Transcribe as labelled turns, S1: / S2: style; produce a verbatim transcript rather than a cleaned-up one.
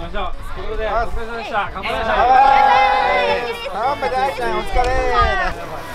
S1: ましょう。ということで、お疲れ様でした。乾杯でした。
S2: 乾杯、大ちゃん、お疲れ。